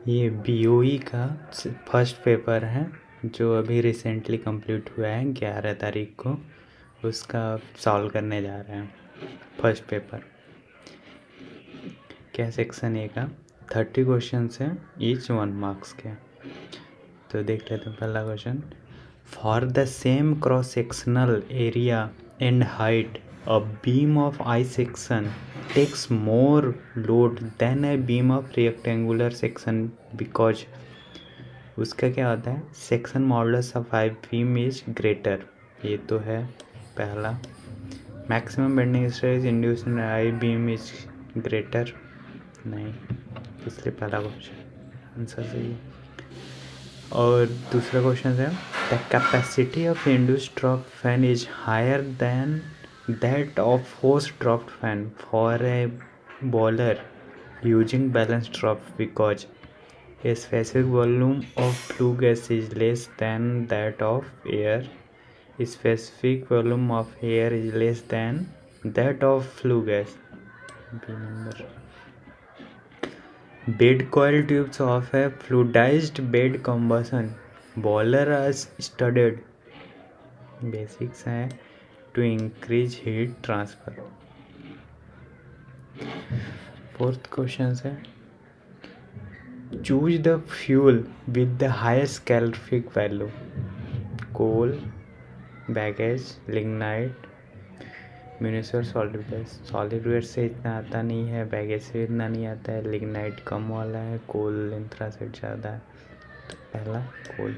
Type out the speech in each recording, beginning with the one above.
ये BOE का first paper है जो अभी रिसेंटली कंप्लीट हुआ है 11 तारीख को, उसका सॉल्व करने जा रहे हैं फर्स्ट पेपर। क्या सेक्शन ए का 30 क्वेश्चन है, ईच 1 मार्क्स के। तो देख लेते हैं पहला question. For the same cross sectional area and height a beam of I section takes more load than a beam of rectangular section because उसका क्या होता है, section modulus of I beam is greater. ये तो है पहला। Maximum bending stress induced in I beam is greater, नहीं, इसलिए पहला क्वेश्चन आंसर सही है। और दूसरा क्वेश्चन है the capacity of induced draught fan is higher than that of forced dropped fan for a boiler using balanced drop because a specific volume of flue gas is less than that of air. A specific volume of air is less than that of flue gas. B number. Bed coil tubes of a fluidized bed combustion boiler are studied. Basics है to increase heat transfer. Fourth question है choose the fuel with the highest calorific value. coal, baggage, lignite, municipal solid waste. Solid waste से इतना आता नहीं है, baggage से इतना नहीं आता है, लिग्नाइट कम वाला है, कोल एंथ्रासाइट ज़्यादा है। तो पहला coal.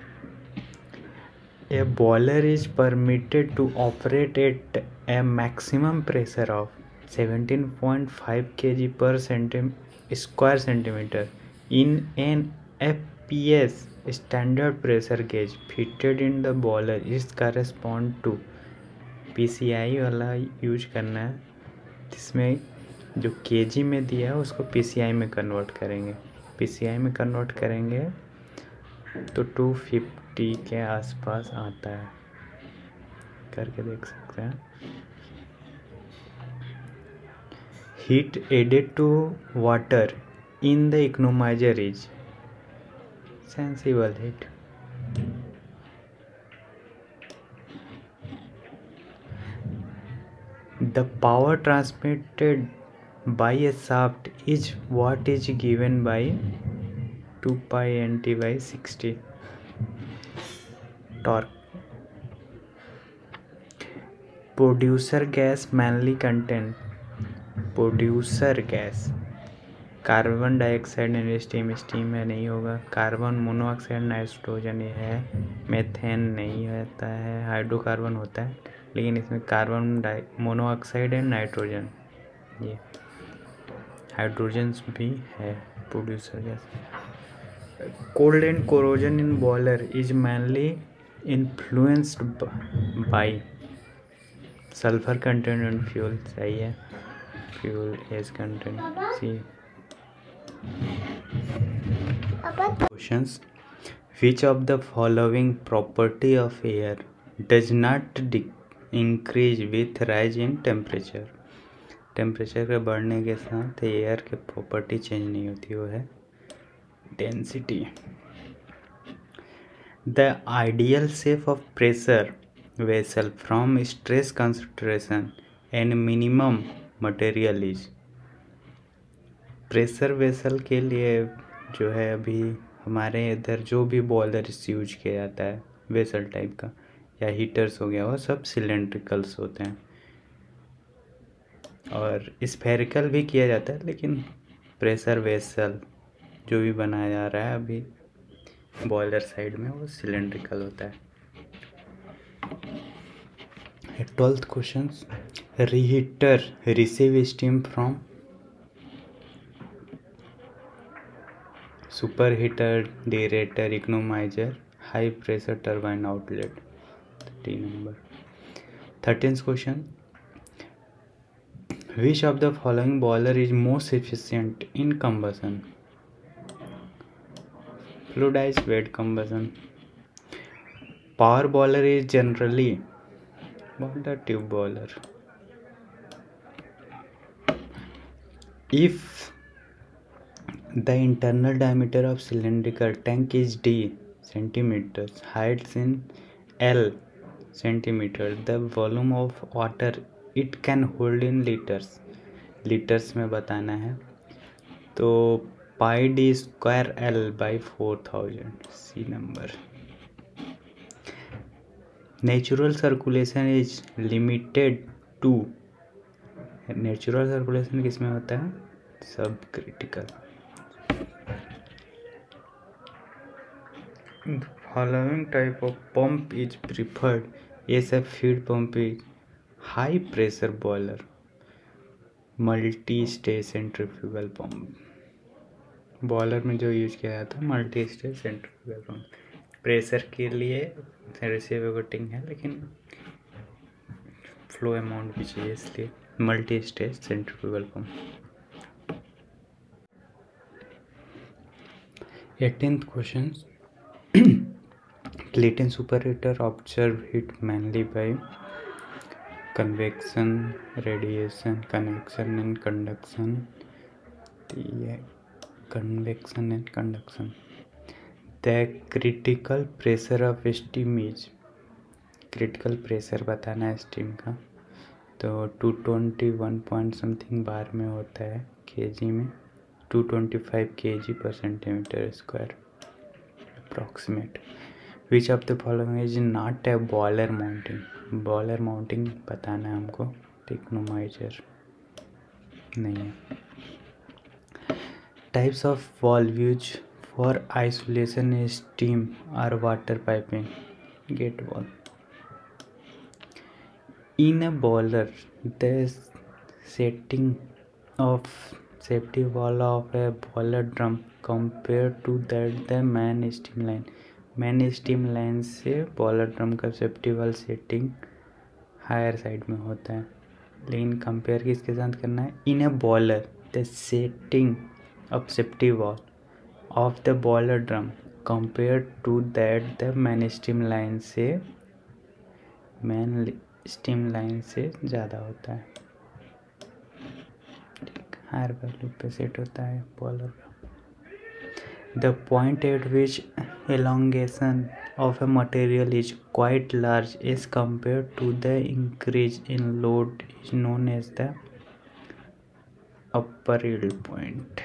A boiler is permitted to operate at a maximum pressure of 17.5 kg per square centimeter in an FPS standard pressure gauge fitted in the boiler is correspond to PCI वाला use करना है, जिसमें जो kg में दिया है उसको PCI में कन्वर्ट करेंगे। PCI में कन्वर्ट करेंगे तो 250 के आसपास आता है, करके देख सकते हैं। Heat added to water in the economiser is sensible heat. The power transmitted by a shaft is what is given by 2 pi NT/60 torque. Producer gas mainly contain producer gas carbon dioxide and steam. Steam में नहीं होगा, carbon monoxide, nitrogen ये है, methane नहीं होता है, hydrocarbon होता है, लेकिन इसमें कार्बन मोनोऑक्साइड एंड नाइट्रोजन, ये हाइड्रोजन भी है producer gas. Cold and corrosion in boiler is mainly influenced by sulfur content and fuel। सही है, fuel is content C। Questions: Which of the following property of air does not increase with rise in temperature? Temperature के बढ़ने के साथ air के property change नहीं होती, वो है density. The ideal shape of pressure vessel from stress concentration and minimum material is। Pressure vessel के लिए जो है अभी हमारे इधर जो भी बॉयलर यूज किया जाता है वेसल टाइप का या हीटर्स हो गया, वो सब सिलेंड्रिकल्स होते हैं, और स्फेरिकल भी किया जाता है, लेकिन प्रेशर वेसल जो भी बनाया जा रहा है अभी बॉयलर साइड में वो सिलेंड्रिकल होता है। 12th question. Reheater receive steam from super heater, deaerator, economiser, high pressure turbine outlet. 3 number. 13th question. Which of the following boiler is most efficient in combustion? Fluidized bed combustion. Power boiler is generally water tube boiler. If The internal diameter of cylindrical tank is D centimeters, heights in L centimeter. The volume of water it can hold in litres में बताना है। तो pi D square L by 4000 C number. Natural circulation is limited to, natural circulation किस में होता है? Subcritical. Following type of pump is preferred, ये सब feed pump is high pressure boiler, multi stage centrifugal pump. Boiler में जो use किया जाता है multi stage centrifugal pump, pressure के लिए रेसिप्रोकेटिंग है लेकिन फ्लो अमाउंट भी चाहिए, इसलिए multi stage centrifugal pump. 18th question, platen superheater absorb heat mainly by convection, radiation, convection and conduction. Convection and conduction. The critical pressure of steam is, critical pressure बताना है steam का, तो 221 point something बार में होता है, KG में 225 kg per centimeter square approximate. Which of the following is not a boiler mounting? Boiler mounting बताना है हमको, टेक्नोमाइजर नहीं है। Types of valve use for isolation steam और water piping, gate valve. In a boiler the setting of safety valve of a boiler drum compare to that the main steam line, main steam line से boiler drum का safety valve setting higher side में होता है, लेकिन compare किसके साथ करना है? In a boiler the setting of safety valve of the boiler drum compare to that the main steam line से, मेन स्टीम लाइन से ज़्यादा होता है, हायर वैल्यू पे सेट होता है बॉयलर का। The point at which elongation of a material is quite large as compared to the increase in load is known as the upper yield point.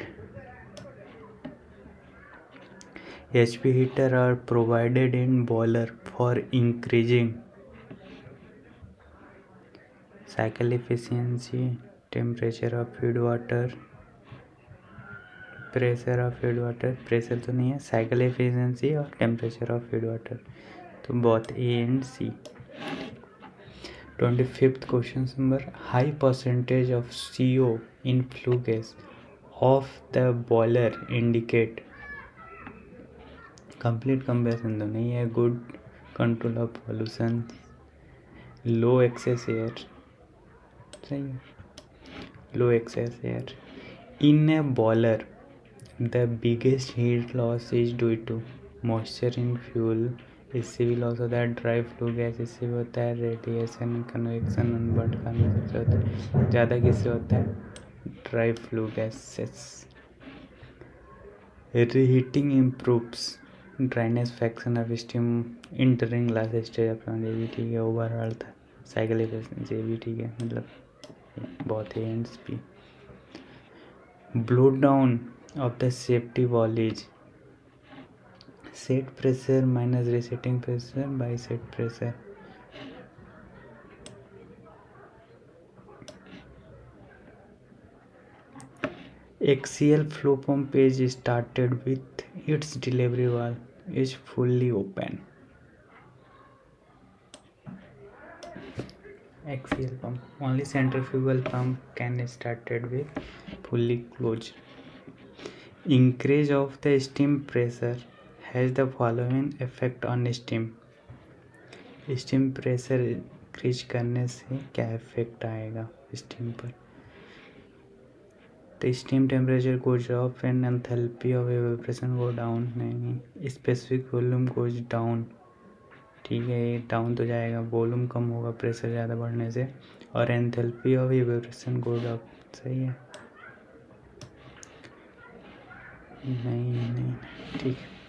HP heater are provided in boiler for increasing cycle efficiency, temperature of feed water, pressure of feed water, pressure तो नहीं है, cycle efficiency और temperature of feed water, तो both A and C. 25th question number, high percentage of CO in flue gas of the boiler indicate, complete combustion तो नहीं है, good control of pollution, low excess air, सही है, low excess air. In a boiler the biggest heat loss is due to moisture in fuel, इससे भी loss होता है, dry flue gas इससे भी होता है, रेडिएशन, कन्वेक्शन, अनबर्न्ड कार्बन सबसे होता है, ज़्यादा किससे होता है? Dry flue gases. Reheating improves dryness fraction of steam entering last stage of, ये भी ठीक है, ओवरऑल था, साइकिल एफिशिएंसी भी ठीक है, मतलब बहुत ही एंड्स भी। Blow down of the safety valve is set pressure minus resetting pressure by set pressure. Axial flow pump is started with its delivery valve is fully open. Axial pump, only centrifugal pump can started with fully closed. Increase of the steam pressure has the following effect on steam. Steam pressure increase करने से क्या effect आएगा steam पर? तो steam temperature goes up and enthalpy of evaporation go down, नहीं, specific volume goes down, ठीक है, ये डाउन तो जाएगा, वॉल्यूम कम होगा प्रेशर ज़्यादा बढ़ने से, और enthalpy of evaporation goes up, सही है। नहीं नहीं, ठीक है।